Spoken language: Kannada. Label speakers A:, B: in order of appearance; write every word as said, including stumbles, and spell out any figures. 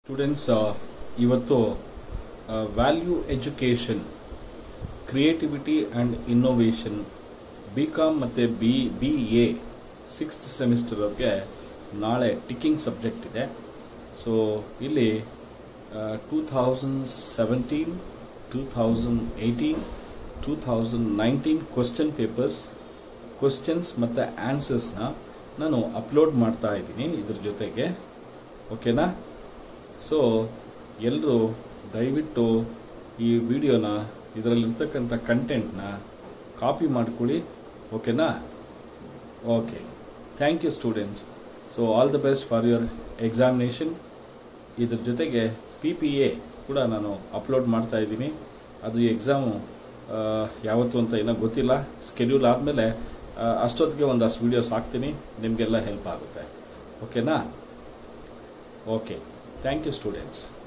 A: ಸ್ಟೂಡೆಂಟ್ಸ್ ಇವತ್ತು value education creativity and innovation B Com ಮತ್ತು B B A sixth semester ಅವ್ರಿಗೆ ನಾಳೆ ಟಿಕ್ಕಿಂಗ್ ಸಬ್ಜೆಕ್ಟ್ ಇದೆ. ಸೊ ಇಲ್ಲಿ two thousand seventeen two thousand eighteen two thousand nineteen question papers questions ಮತ್ತು ಆನ್ಸರ್ಸ್ನ ನಾನು ಅಪ್ಲೋಡ್ ಮಾಡ್ತಾ ಇದ್ದೀನಿ ಇದ್ರ ಜೊತೆಗೆ. ಓಕೆನಾ? ಸೊ ಎಲ್ಲರೂ ದಯವಿಟ್ಟು ಈ ವಿಡಿಯೋನ ಇದರಲ್ಲಿರ್ತಕ್ಕಂಥ ಕಂಟೆಂಟ್ನ ಕಾಪಿ ಮಾಡ್ಕೊಳ್ಳಿ. ಓಕೆನಾ? Okay, thank you students. So all the best for your examination. ಇದ್ರ ಜೊತೆಗೆ ಪಿ ಪಿ ಎ ಕೂಡ ನಾನು ಅಪ್ಲೋಡ್ ಮಾಡ್ತಾ ಇದ್ದೀನಿ. ಅದು ಎಕ್ಸಾಮು ಯಾವತ್ತು ಅಂತ ಏನೋ ಗೊತ್ತಿಲ್ಲ. ಸ್ಕೆಡ್ಯೂಲ್ ಆದಮೇಲೆ ಅಷ್ಟೊತ್ತಿಗೆ ಒಂದಷ್ಟು ವೀಡಿಯೋಸ್ ಹಾಕ್ತೀನಿ, ನಿಮಗೆಲ್ಲ ಹೆಲ್ಪ್ ಆಗುತ್ತೆ. ಓಕೆನಾ? Okay, thank you students.